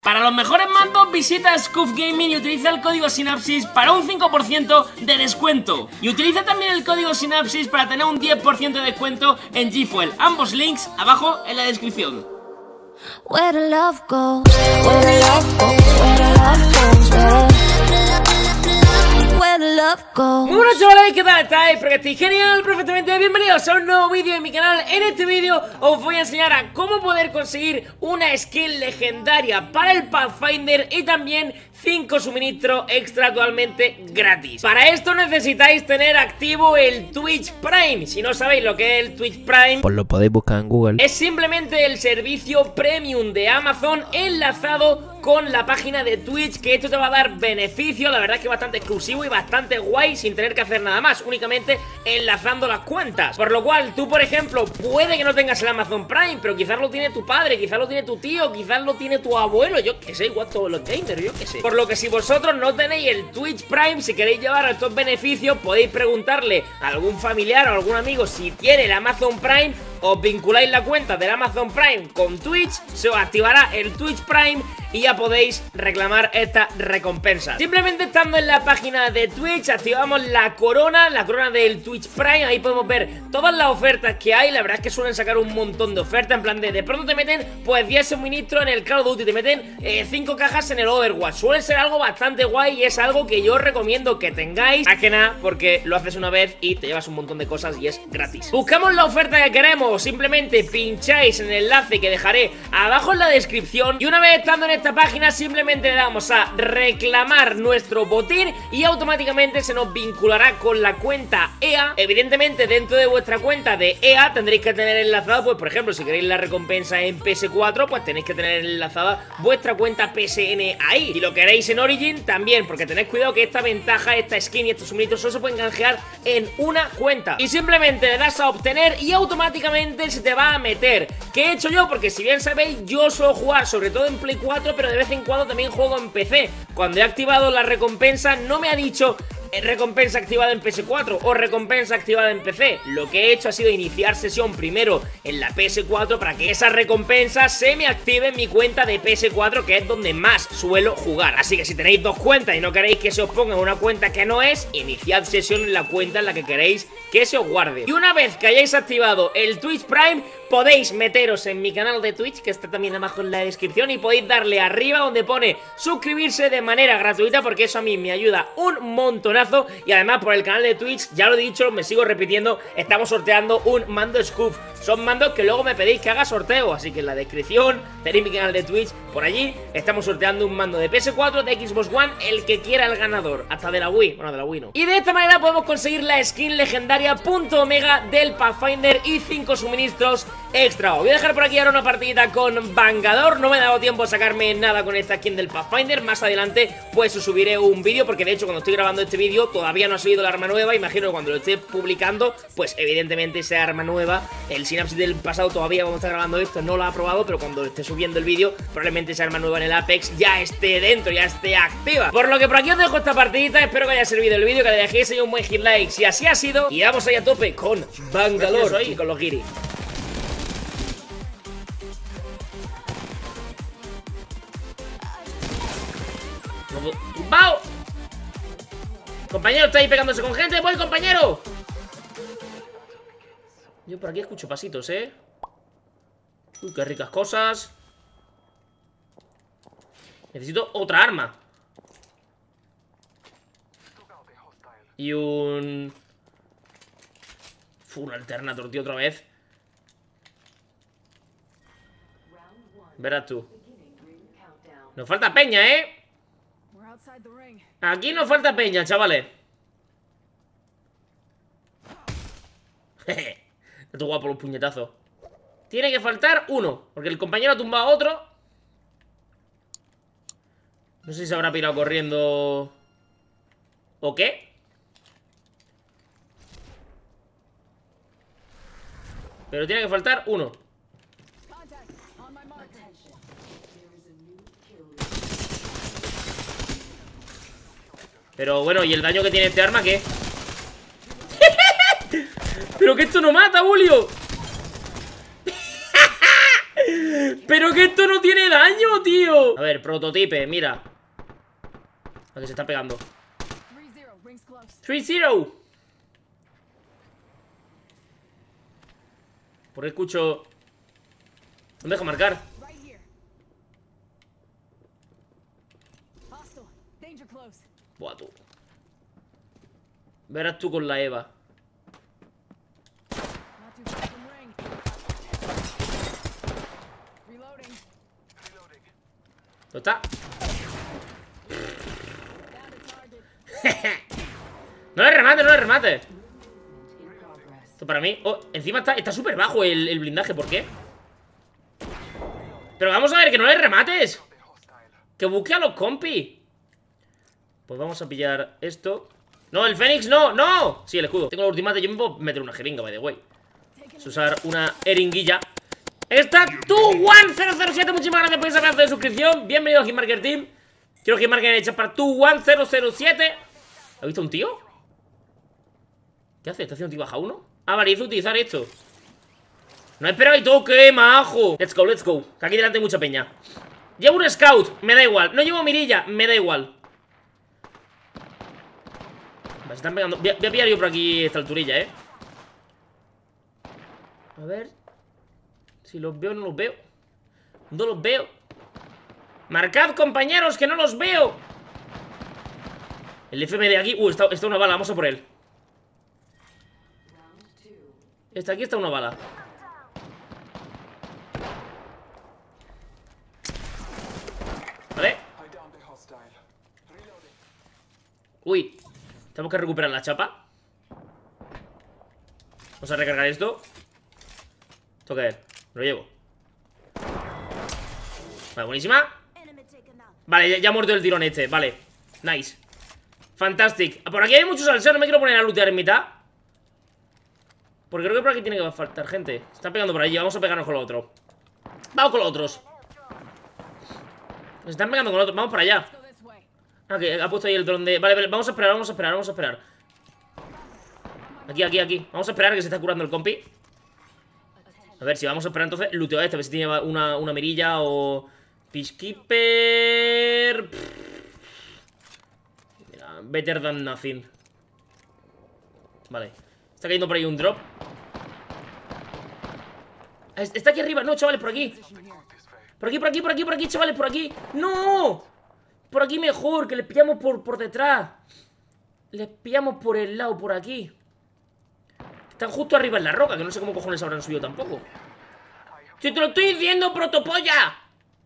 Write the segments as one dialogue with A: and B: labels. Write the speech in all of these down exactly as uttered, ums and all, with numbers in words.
A: Para los mejores mandos, visita Scuf Gaming y utiliza el código Synapsis para un cinco por ciento de descuento. Y utiliza también el código Synapsis para tener un diez por ciento de descuento en G Fuel. Ambos links abajo en la descripción.
B: Where the love goes, where the love goes, where the love goes, where the love goes.
A: Muy buenas chavales, ¿qué tal estáis? Espero que estéis genial, perfectamente. Bienvenidos a un nuevo vídeo de mi canal. En este vídeo os voy a enseñar a cómo poder conseguir una skin legendaria para el Pathfinder y también cinco suministros extra actualmente gratis. Para esto necesitáis tener activo el Twitch Prime. Si no sabéis lo que es el Twitch Prime,
C: pues lo podéis buscar en Google.
A: Es simplemente el servicio premium de Amazon enlazado con la página de Twitch, que esto te va a dar beneficios, la verdad es que bastante exclusivo y bastante guay, sin tener que hacer nada más, únicamente enlazando las cuentas. Por lo cual, tú por ejemplo, puede que no tengas el Amazon Prime, pero quizás lo tiene tu padre, quizás lo tiene tu tío, quizás lo tiene tu abuelo, yo que sé, igual todos los gamers, yo que sé. Por lo que si vosotros no tenéis el Twitch Prime, si queréis llevar estos beneficios, podéis preguntarle a algún familiar o algún amigo si tiene el Amazon Prime. Os vinculáis la cuenta del Amazon Prime con Twitch, se os activará el Twitch Prime y ya podéis reclamar esta recompensa. Simplemente estando en la página de Twitch activamos la corona, la corona del Twitch Prime. Ahí podemos ver todas las ofertas que hay. La verdad es que suelen sacar un montón de ofertas. En plan de, de pronto te meten pues diez suministros en el Call of Duty, te meten eh, cinco cajas en el Overwatch. Suele ser algo bastante guay y es algo que yo os recomiendo que tengáis. Más que nada porque lo haces una vez y te llevas un montón de cosas y es gratis. Buscamos la oferta que queremos. Simplemente pincháis en el enlace que dejaré abajo en la descripción y una vez estando en esta página simplemente le damos a reclamar nuestro botín y automáticamente se nos vinculará con la cuenta E A. Evidentemente dentro de vuestra cuenta de E A tendréis que tener enlazado, pues por ejemplo si queréis la recompensa en P S cuatro, pues tenéis que tener enlazada vuestra cuenta P S N ahí. Si lo queréis en Origin también, porque tenéis cuidado que esta ventaja, esta skin y estos suministros solo se pueden canjear en una cuenta. Y simplemente le das a obtener y automáticamente se te va a meter. ¿Qué he hecho yo? Porque si bien sabéis, yo suelo jugar sobre todo en Play cuatro, pero de vez en cuando también juego en P C. Cuando he activado la recompensa no me ha dicho recompensa activada en P S cuatro o recompensa activada en P C. Lo que he hecho ha sido iniciar sesión primero en la P S cuatro para que esa recompensa se me active en mi cuenta de P S cuatro, que es donde más suelo jugar. Así que si tenéis dos cuentas y no queréis que se os ponga una cuenta que no es, iniciad sesión en la cuenta en la que queréis que se os guarde. Y una vez que hayáis activado el Twitch Prime, podéis meteros en mi canal de Twitch, que está también abajo en la descripción, y podéis darle arriba donde pone suscribirse de manera gratuita, porque eso a mí me ayuda un montonazo. Y además por el canal de Twitch, ya lo he dicho, me sigo repitiendo, estamos sorteando un mando Scuf. Son mandos que luego me pedéis que haga sorteo, así que en la descripción tenéis mi canal de Twitch. Por allí estamos sorteando un mando de P S cuatro, de Xbox One, el que quiera el ganador, hasta de la Wii, bueno, de la Wii no. Y de esta manera podemos conseguir la skin legendaria punto omega del Pathfinder y cinco suministros extra. Os voy a dejar por aquí ahora una partidita con Vangador. No me ha dado tiempo a sacarme nada con esta skin del Pathfinder. Más adelante pues os subiré un vídeo, porque de hecho cuando estoy grabando este vídeo todavía no ha salido la arma nueva. Imagino que cuando lo esté publicando, pues evidentemente esa arma nueva, el Synapsis del pasado todavía cuando está grabando esto no lo ha probado, pero cuando esté subiendo el vídeo probablemente esa arma nueva en el Apex ya esté dentro, ya esté activa. Por lo que por aquí os dejo esta partidita. Espero que haya servido el vídeo, que le dejéis ahí un buen hit like si así ha sido, y vamos ahí a tope con Bangalore y con los Giri. ¡Tumbao! Compañero, está ahí pegándose con gente. ¡Voy, compañero! Yo por aquí escucho pasitos, ¿eh? Uy, qué ricas cosas. Necesito otra arma. Y un... Uf, un Alternator, tío, otra vez. Verás tú. Nos falta peña, ¿eh? Aquí nos falta peña, chavales. Jeje. Está todo guapo los puñetazos. Tiene que faltar uno, porque el compañero ha tumbado a otro. No sé si se habrá pirado corriendo o qué. Pero tiene que faltar uno. Pero bueno, ¿y el daño que tiene este arma qué? ¡Pero que esto no mata, Julio! Pero que esto no tiene daño, tío. A ver, prototipe, mira. A que se está pegando. tres cero. ¿Por qué escucho? No me deja marcar. Buah, tú. Verás tú con la Eva. ¿Dónde está? No le remate, no le remate. Esto para mí. Oh, encima está está súper bajo el, el blindaje, ¿por qué? Pero vamos a ver, que no le remates. Que busque a los compis. Pues vamos a pillar esto. No, el Fénix no, no. Sí, el escudo. Tengo el ultimate, yo me puedo meter una jeringa, by the way. Es usar una eringuilla. Está tu one cero cero siete, muchísimas gracias por esa pedazo de suscripción. Bienvenido a Hitmarker Team. Quiero Hitmarker en el chat para tu one cero cero siete. ¿Has visto un tío? ¿Qué hace? ¿Está haciendo tío baja uno? Ah, vale, hizo utilizar esto. No espera y toque, majo. Let's go, let's go. Que aquí delante hay mucha peña. Llevo un scout, me da igual. No llevo mirilla, me da igual. Vale, se están pegando. Voy a, voy a pillar yo por aquí esta alturilla, eh. A ver si los veo o no los veo. No los veo. Marcad, compañeros, que no los veo. El F M de aquí. Uh, está, está una bala, vamos a por él. Está aquí, está una bala. Vale. Uy, tenemos que recuperar la chapa. Vamos a recargar esto. Toca ver, lo llevo. Vale, buenísima. Vale, ya, ya ha muerto el tirón este, vale. Nice. Fantastic. Por aquí hay muchos salseos, no me quiero poner a lootear en mitad. Porque creo que por aquí tiene que faltar gente. Se están pegando por allí, vamos a pegarnos con los otros. Vamos con los otros. Se están pegando con los otros, vamos para allá. Ah, que ha puesto ahí el dron de... Vale, vale, vamos a esperar, vamos a esperar, vamos a esperar. Aquí, aquí, aquí. Vamos a esperar a que se está curando el compi. A ver, si vamos a esperar entonces, looteo a este, a ver si tiene una, una mirilla o... Peacekeeper... Mira, better than nothing. Vale. Está cayendo por ahí un drop. Está aquí arriba, no, chavales, por aquí. Por aquí, por aquí, por aquí, por aquí, chavales, por aquí. ¡No! Por aquí mejor, que les pillamos por, por detrás. Les pillamos por el lado, por aquí. Están justo arriba en la roca, que no sé cómo cojones habrán subido tampoco. ¡Si te lo estoy diciendo, protopolla!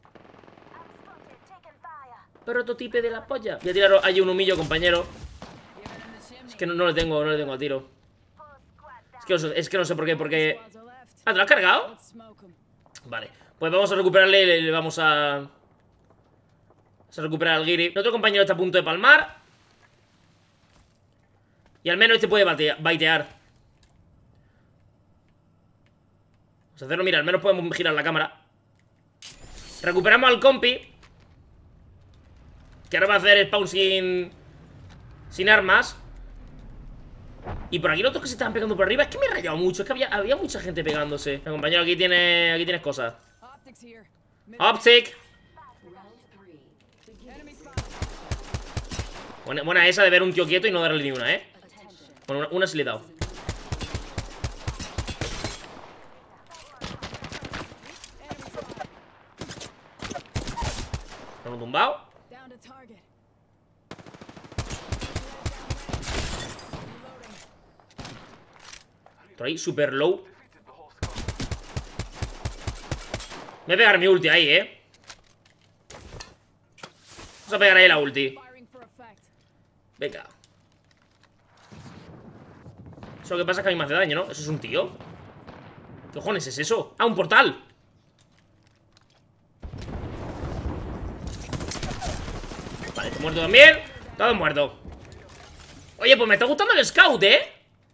A: Prototipe de la polla. Voy a tirar allí un humillo, compañero. Es que no, no le tengo, no le tengo a tiro. Es que, no sé, es que no sé por qué, porque... Ah, ¿te lo has cargado? Vale, pues vamos a recuperarle, le, le vamos a... Vamos a recuperar al Giri. Nuestro compañero está a punto de palmar. Y al menos este puede batea, baitear. Vamos a hacerlo, mira, al menos podemos girar la cámara. Recuperamos al compi, que ahora va a hacer spawn sin... Sin armas. Y por aquí los otros que se estaban pegando por arriba. Es que me he rayado mucho, es que había, había mucha gente pegándose. El compañero, aquí tiene, aquí tienes cosas. Optic. Buena, buena esa de ver un tío quieto y no darle ni una, eh. Bueno, una, una sí le he dado. Estamos tumbados. Por ahí, super low. Me voy a pegar mi ulti ahí, eh. Vamos a pegar ahí la ulti. Venga. Eso lo que pasa es que a mí me hace daño, ¿no? Eso es un tío. ¿Qué cojones es eso? ¡Ah, un portal! Vale, está muerto también. Todo muerto. Oye, pues me está gustando el scout, ¿eh?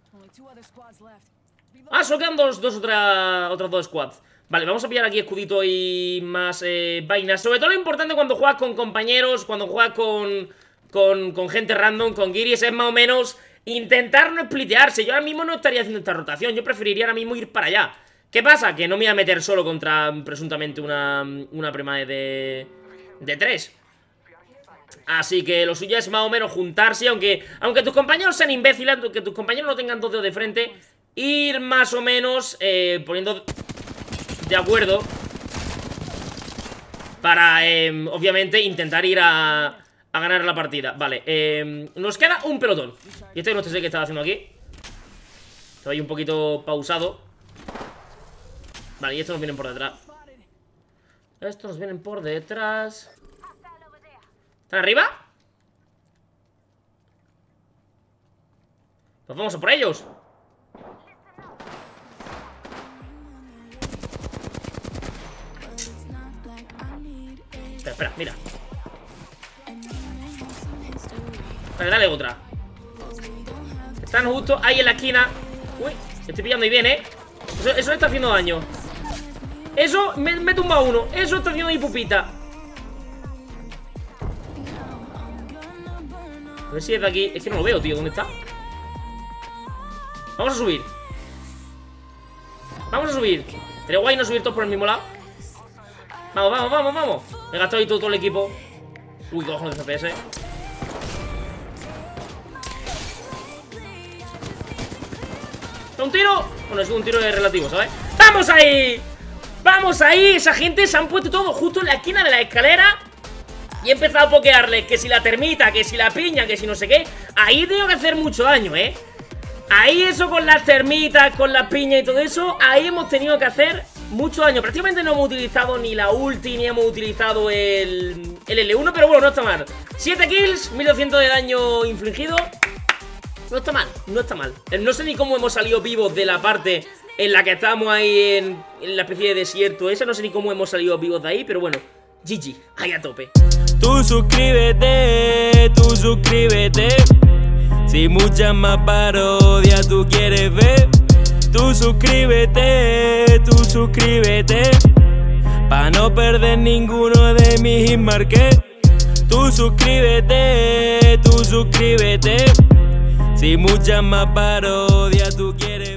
A: Ah, solo quedan dos, dos otra, otros dos squads. Vale, vamos a pillar aquí escudito y más eh, vainas. Sobre todo lo importante cuando juegas con compañeros, cuando juegas con, con, con gente random, con guiris, es más o menos intentar no splitearse. Yo ahora mismo no estaría haciendo esta rotación. Yo preferiría ahora mismo ir para allá. ¿Qué pasa? Que no me voy a meter solo contra presuntamente una, una prema de, de tres. Así que lo suyo es más o menos juntarse. Aunque, aunque tus compañeros sean imbéciles, aunque tus compañeros no tengan dos dedos de frente, ir más o menos eh, poniendo de acuerdo para, eh, obviamente, intentar ir a, a ganar la partida. Vale, eh, nos queda un pelotón. Y este no sé qué estaba haciendo aquí. Estaba ahí un poquito pausado. Vale, y estos nos vienen por detrás. Estos nos vienen por detrás. ¿Están arriba? Pues vamos a por ellos. Espera, espera, mira. Vale, dale otra. Están justo ahí en la esquina. Uy, estoy pillando y bien, ¿eh? Eso, eso le está haciendo daño. Eso, me, me tumba uno. Eso está haciendo mi pupita. A ver si es de aquí. Es que no lo veo, tío, ¿dónde está? Vamos a subir. Vamos a subir. Sería guay no subir todos por el mismo lado. Vamos, vamos, vamos, vamos. Me he gastado ahí todo, todo el equipo. Uy, cojones de F P S. ¿Un tiro? Bueno, es un tiro de relativo, ¿sabes? ¡Vamos ahí! ¡Vamos ahí! Esa gente se han puesto todo justo en la esquina de la escalera. Y he empezado a pokearles, que si la termita, que si la piña, que si no sé qué. Ahí he tenido que hacer mucho daño, ¿eh? Ahí eso con las termitas, con las piñas y todo eso, ahí hemos tenido que hacer mucho daño. Prácticamente no hemos utilizado ni la ulti, ni hemos utilizado el, el L uno, pero bueno, no está mal. siete kills, mil doscientos de daño infligido. No está mal, no está mal. No sé ni cómo hemos salido vivos de la parte en la que estábamos ahí en, en la especie de desierto esa. No sé ni cómo hemos salido vivos de ahí, pero bueno, G G, ahí a tope.
C: Tú suscríbete, tú suscríbete. Si muchas más parodias tú quieres ver, tú suscríbete, tú suscríbete. Pa' no perder ninguno de mis hitmarques. Tú suscríbete, tú suscríbete. Si muchas más parodias tú quieres